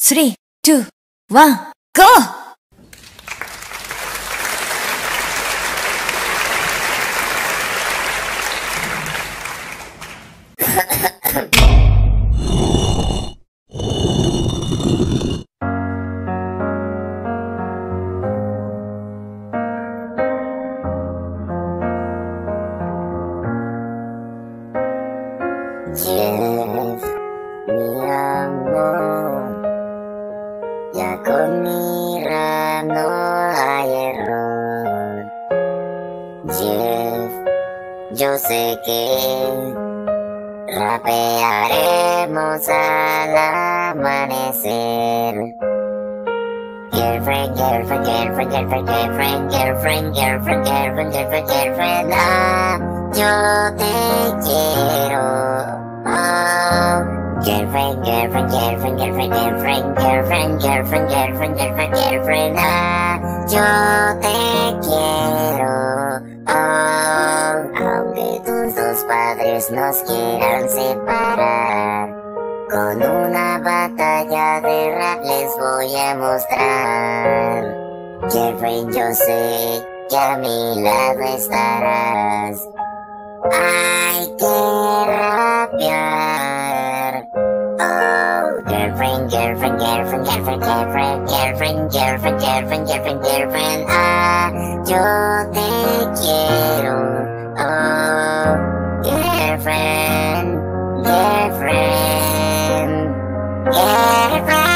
3, 2, 1, go! Jeff, mi amor, ya con mi rap no hay error. Jeff, yo sé que rapearemos al amanecer. Girlfriend, girlfriend, girlfriend, girlfriend, girlfriend, girlfriend, girlfriend, girlfriend, girlfriend, girlfriend, ah, yo te quiero. Oh, girlfriend, girlfriend, girlfriend, girlfriend, girlfriend, girlfriend, girlfriend, girlfriend, girlfriend, girlfriend, ah, yo te quiero. Oh, aunque tus dos padres nos quieran separar, con una batalla de rap les voy a mostrar. Girlfriend, yo sé que a mi lado estarás. Hay que rapear. Oh, girlfriend, girlfriend, girlfriend, girlfriend, girlfriend, girlfriend, girlfriend, girlfriend, girlfriend, girlfriend, ah, yo te quiero. Oh, girlfriend, girlfriend, girlfriend.